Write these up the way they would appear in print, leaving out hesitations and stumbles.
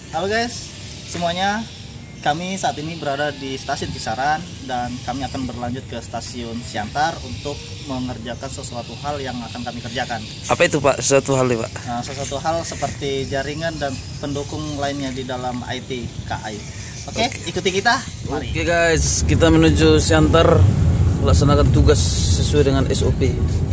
Halo guys, semuanya. Kami saat ini berada di stasiun Kisaran dan kami akan berlanjut ke stasiun Siantar untuk mengerjakan sesuatu hal yang akan kami kerjakan. Apa itu Pak? Sesuatu hal nih Pak? Nah, sesuatu hal seperti jaringan dan pendukung lainnya di dalam IT KAI. Oke, ikuti kita. Mari. Oke guys, kita menuju Siantar melaksanakan tugas sesuai dengan SOP.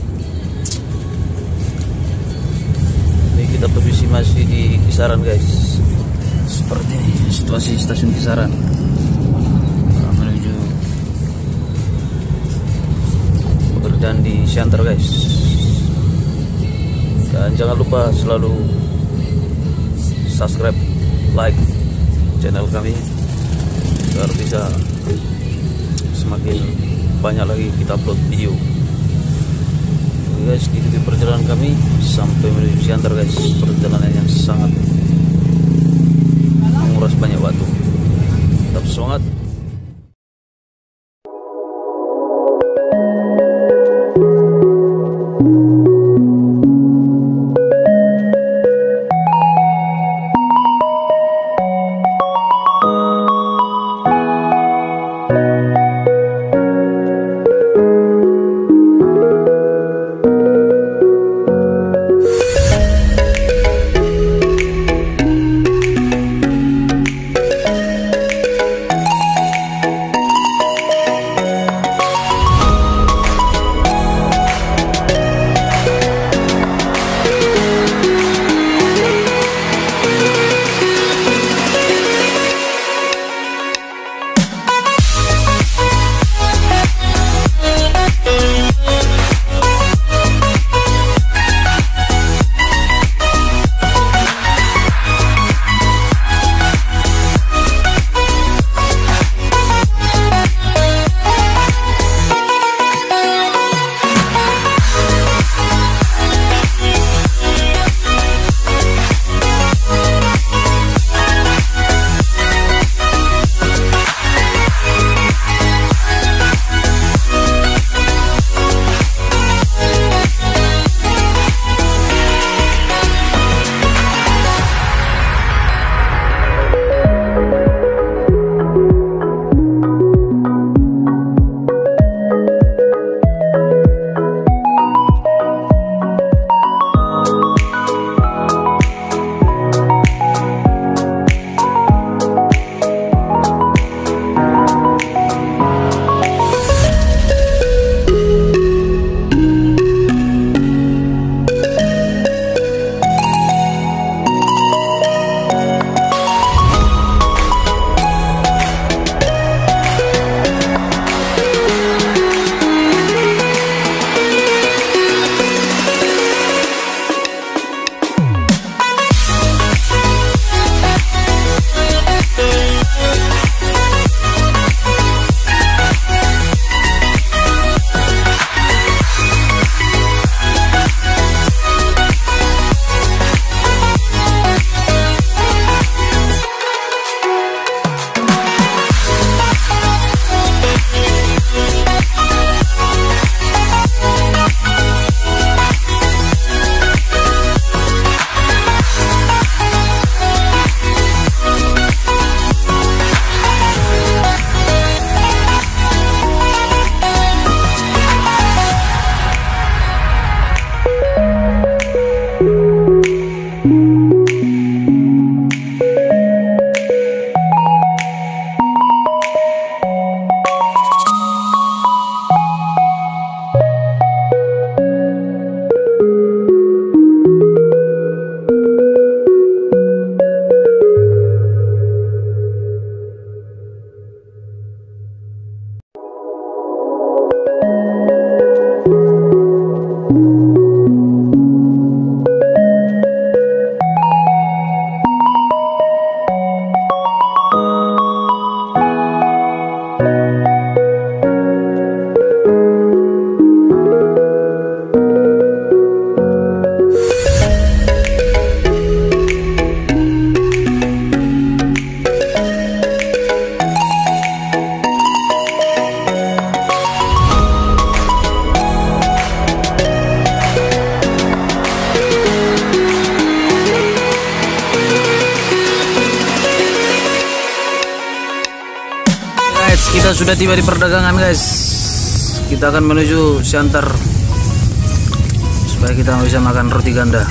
Ini kita posisi masih di Kisaran guys. Seperti ini situasi stasiun Kisaran. Menuju pekerjaan di Siantar guys. Dan jangan lupa selalu subscribe, like channel kami agar bisa semakin banyak lagi kita upload video. Oke guys, ikuti perjalanan kami sampai menuju Siantar guys. Perjalanan yang sangat menguras banyak waktu. Tetap semangat. guys, kita sudah tiba di perdagangan guys. Kita akan menuju Siantar supaya kita bisa makan roti ganda.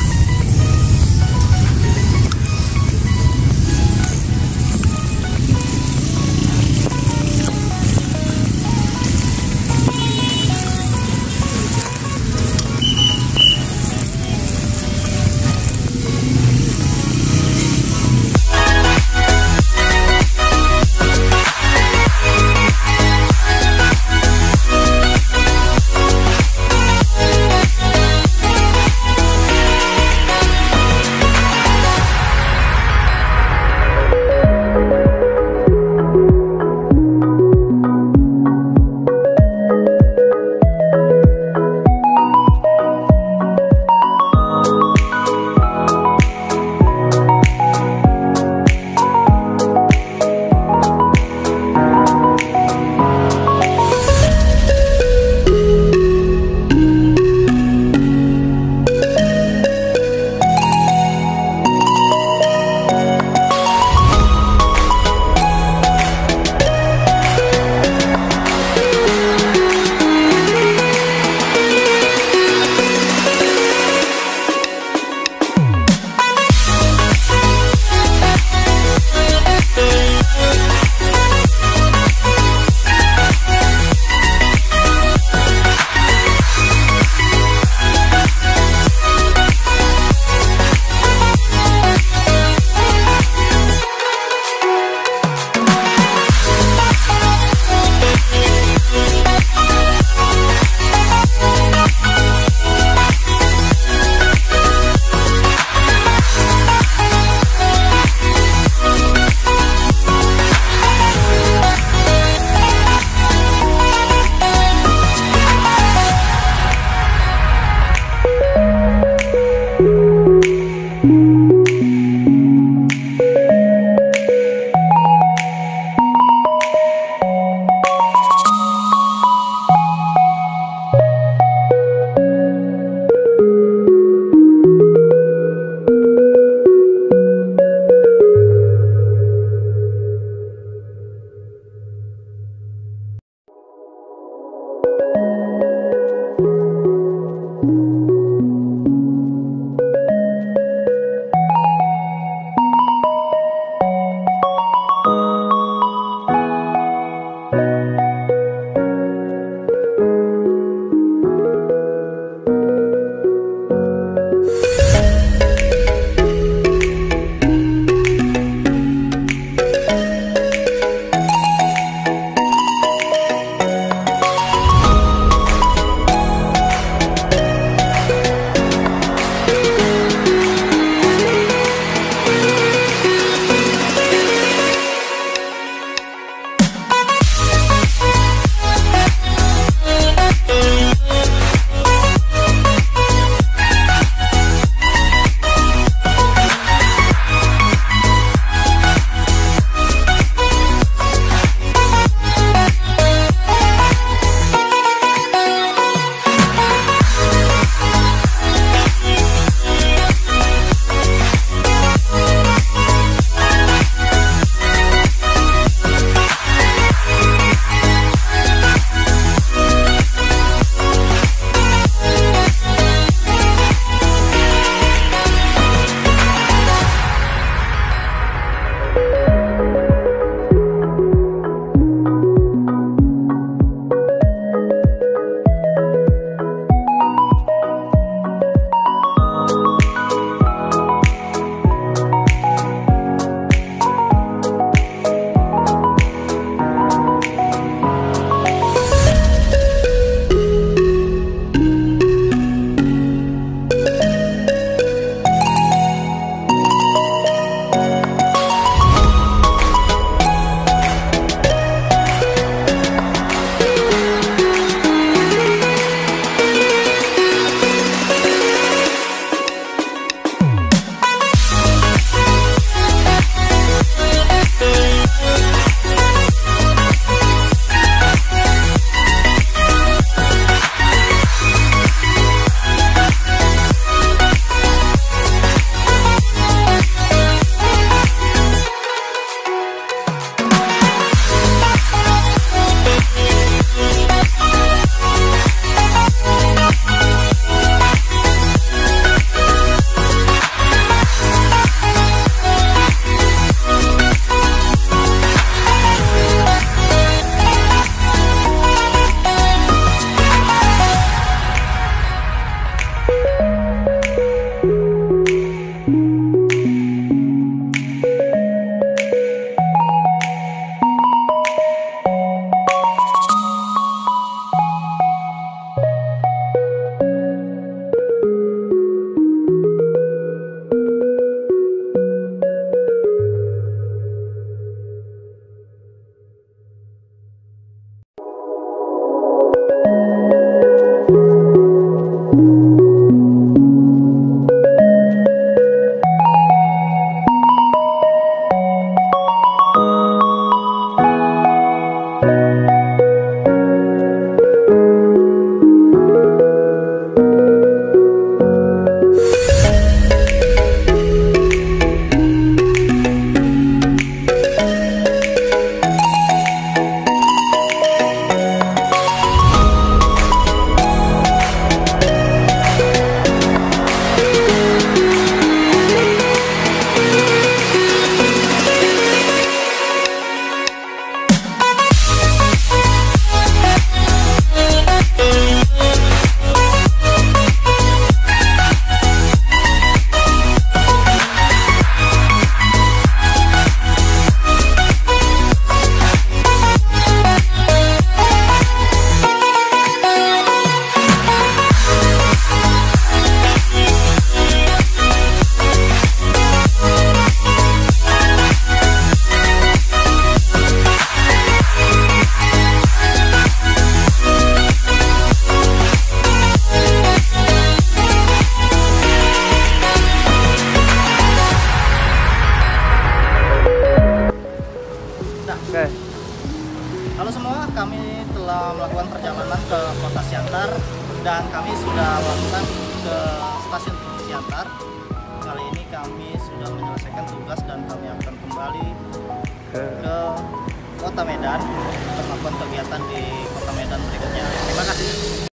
Halo semua, kami telah melakukan perjalanan ke kota Siantar dan kami sudah melakukan ke stasiun Siantar. Kali ini kami sudah menyelesaikan tugas dan kami akan kembali ke kota Medan untuk melakukan kegiatan di kota Medan berikutnya. Terima kasih.